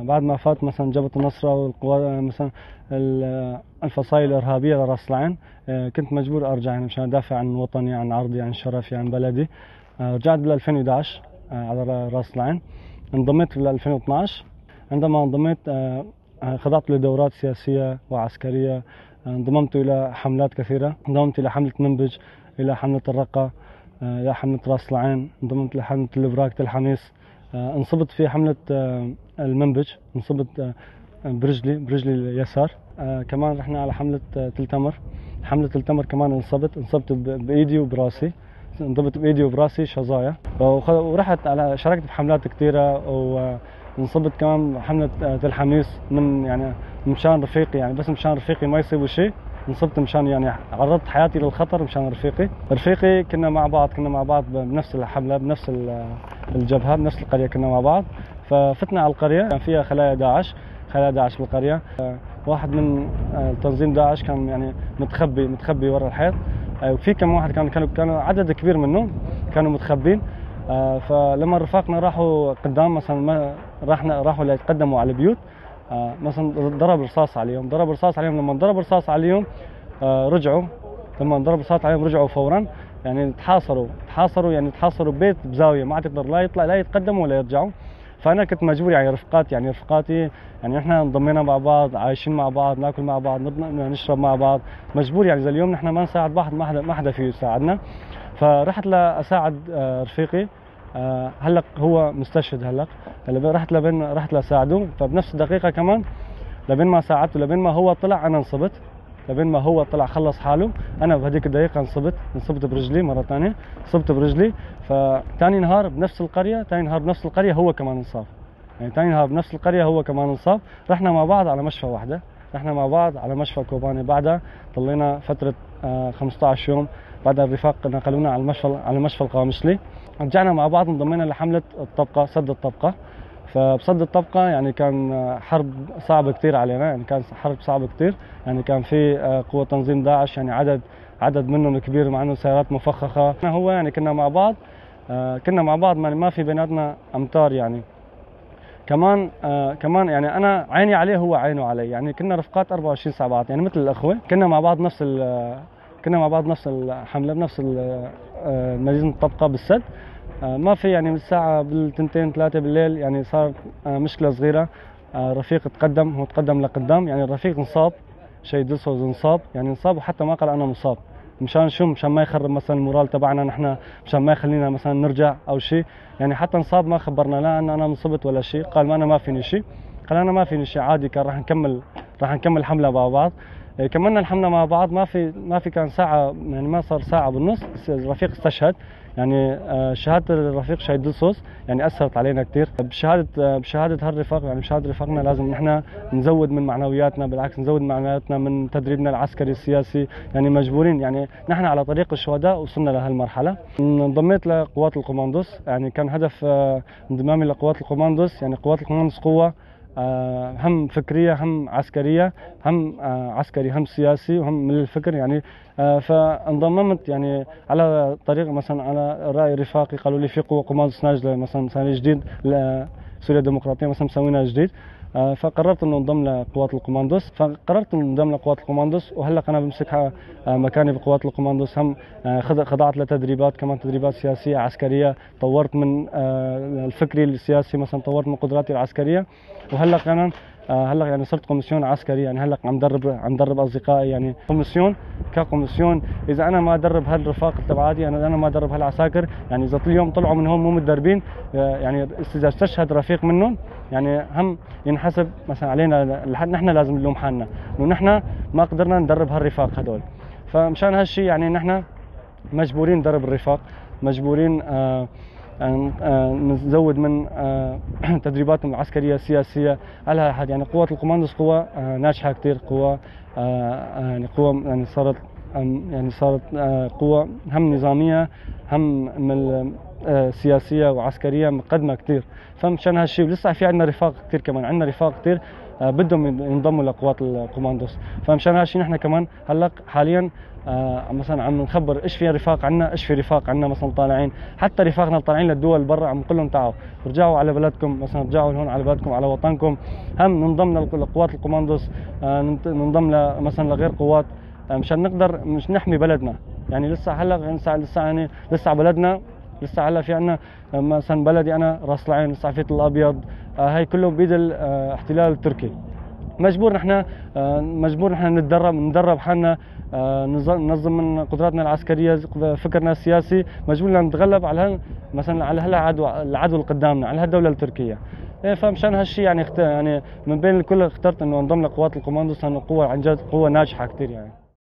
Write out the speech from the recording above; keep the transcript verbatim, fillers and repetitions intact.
بعد ما فات مثلا جبهة النصرة والقوى مثلا الفصائل الإرهابية لراس العين، كنت مجبور أرجع يعني مشان أدافع عن وطني، عن عرضي، عن شرفي، عن بلدي. رجعت بال ألفين وأحد عشر على راس العين. انضميت بال ألفين واثني عشر. عندما انضميت خضعت لدورات سياسية وعسكرية، انضممت إلى حملات كثيرة، انضممت إلى حملة منبج، إلى حملة الرقة، إلى حملة راس العين، انضممت إلى حملة البراك تل حميص. انصبت في حملة المنبج، انصبت برجلي برجلي اليسار. كمان رحنا على حملة تل تمر، حملة تل تمر كمان انصبت انصبت بإيدي وبراسي، انضبط بإيدي وبراسي شظايا. ورحت على شاركت بحملات كثيرة، وانصبت كمان حملة تل حميص من يعني مشان رفيقي، يعني بس مشان رفيقي ما يصيبوا شيء. انصبت مشان يعني عرضت حياتي للخطر مشان رفيقي. رفيقي كنا مع بعض كنا مع بعض بنفس الحملة، بنفس الجبهة، بنفس القرية كنا مع بعض. ففتنا على القرية كان فيها خلايا داعش، خلايا داعش بالقرية. واحد من تنظيم داعش كان يعني متخبي متخبي ورا الحيط، وفي كم واحد كانوا كانوا كانوا عدد كبير منهم كانوا متخبين. فلما رفاقنا راحوا قدام مثلا ما راحنا راحوا ليتقدموا على البيوت، مثلا ضرب رصاص عليهم ضرب رصاص عليهم لما ضرب رصاص عليهم رجعوا. لما ضرب رصاص عليهم رجعوا فورا، يعني تحاصروا تحاصروا يعني تحاصروا ببيت بزاويه، ما عاد يقدر لا يطلع لا يتقدموا ولا يرجعوا. فانا كنت مجبور يعني رفقاتي يعني رفقاتي يعني احنا انضمينا مع بعض، عايشين مع بعض، ناكل مع بعض، نشرب مع بعض، مجبور يعني زي اليوم نحن ما نساعد بعض، ما حدا ما حدا فيه يساعدنا. فرحت لاساعد رفيقي، هلا هو مستشهد. هلا هلا رحت لبين رحت لساعده، فبنفس الدقيقه كمان لبين ما ساعدته لبين ما هو طلع انا انصبت، لبين ما هو طلع خلص حاله انا بهذيك الدقيقه انصبت انصبت برجلي مره ثانيه، صبت برجلي. فثاني نهار بنفس القريه ثاني نهار بنفس القريه هو كمان انصاب، يعني ثاني نهار بنفس القريه هو كمان انصاب. رحنا مع بعض على مشفى واحده، رحنا مع بعض على مشفى كوباني. بعدها ضلينا فتره خمسة عشر يوم، بعدها الرفاق نقلونا على المشفى على مشفى القامشلي. رجعنا مع بعض انضمينا لحمله الطبقه، سد الطبقه. فبصد الطبقة يعني كان حرب صعبة كثير علينا، يعني كان حرب صعبة كثير، يعني كان في قوة تنظيم داعش يعني عدد عدد منهم كبير، مع انه سيارات مفخخة. هو يعني كنا مع بعض كنا مع بعض ما في بيناتنا امتار يعني. كمان كمان يعني انا عيني عليه هو عينه علي، يعني كنا رفقات أربعة وعشرين ساعة بعض، يعني مثل الاخوة. كنا مع بعض نفس كنا مع بعض نفس الحملة بنفس مدينة الطبقة بالسد. ما في يعني من الساعة بالتنتين ثلاثة بالليل يعني صار مشكلة صغيرة. رفيق تقدم هو تقدم لقدام، يعني الرفيق انصاب، شيء دسوز انصاب، يعني انصاب وحتى ما قال أنا مصاب. مشان شو؟ مشان ما يخرب مثلا المورال تبعنا نحن، مشان ما يخلينا مثلا نرجع أو شيء. يعني حتى انصاب ما خبرنا لا أن أنا مصبت ولا شيء، قال ما أنا ما فيني شيء، قال أنا ما فيني شيء عادي. كان راح نكمل راح نكمل حملة مع بعض. كملنا الحملة مع بعض، ما في ما في كان ساعة يعني ما صار ساعة بالنص الرفيق استشهد. يعني شهادة الرفيق شهيد دلسوس يعني أثرت علينا كثير. بشهادة بشهادة هالرفاق يعني بشهادة رفاقنا لازم نحن نزود من معنوياتنا، بالعكس نزود من معنوياتنا من تدريبنا العسكري السياسي، يعني مجبورين. يعني نحن على طريق الشهداء وصلنا لهالمرحلة. انضميت لقوات القوماندوس، يعني كان هدف انضمامي لقوات القوماندوس. يعني قوات القوماندوس قوة هم فكرية هم عسكرية، هم عسكري هم سياسي وهم من الفكر يعني. فانضممت يعني على طريق مثلا على رأي رفاقي، قالوا لي في قوة قوماندوس نازلة مثلا ثاني جديد لسوريا الديمقراطية مثلا مسوينها جديد. فقررت انه انضم لقوات القوماندوس، فقررت انه انضم لقوات القوماندوس. وهلا انا بمسكها مكاني بقوات القوماندوس. هم خضعت لتدريبات كمان تدريبات سياسيه عسكريه، طورت من الفكري السياسي مثلا، طورت من قدراتي العسكريه. وهلا كمان هلا يعني صرت كوميسيون عسكري، يعني هلا عم درب عم درب اصدقائي يعني كوميسيون ككوميسيون. اذا انا ما ادرب هالرفاق تبعاتي، انا انا ما ادرب هالعساكر، يعني اذا اليوم طلعوا من هون مو متدربين، يعني اذا استشهد رفيق منهم يعني هم ينحسب مثلا علينا نحن، لازم نلوم حالنا انه نحن ما قدرنا ندرب هالرفاق هدول. فمشان هالشيء يعني نحن مجبورين ندرب الرفاق، مجبورين آه نزود من تدريباتهم العسكرية السياسية على أحد. يعني قوة القوماندوس قوة ناجحة كثير، قوة يعني قوة يعني صارت يعني صارت قوة هم نظامية هم من سياسية وعسكرية مقدمة كثير. فمشان هالشيء لسه في عندنا رفاق كثير، كمان عندنا رفاق كثير بدهم ينضموا لقوات القوماندوس. فمشان هالشيء نحن كمان هلا حاليا آه مثلا عم نخبر ايش في رفاق عنا، ايش في رفاق عنا مثلا طالعين، حتى رفاقنا طالعين للدول برا عم نقول لهم تعالوا رجعوا على بلدكم، مثلا رجعوا هون على بلدكم على وطنكم. هم ننضم لقوات الكوماندوس، آه ننضم مثلا لغير قوات آه مشان نقدر مش نحمي بلدنا. يعني لسه هلا لسه لسه يعني لسه على بلدنا، لسه هلا في عنا مثلا بلدي انا راس العين، لسه عفيت الابيض، آه هاي كله بيد الاحتلال التركي. مجبور نحن مجبور نحن نتدرب ندرب حالنا، ننظم من قدراتنا العسكريه، فكرنا السياسي، مجبور نتغلب على مثلا على هالعدو العدو اللي قدامنا، على هالدوله التركيه. فمشان هالشيء يعني يعني من بين الكل اخترت انه انضم لقوات الكوماندوس، لانه قوه عن جد قوه ناجحه كثير يعني.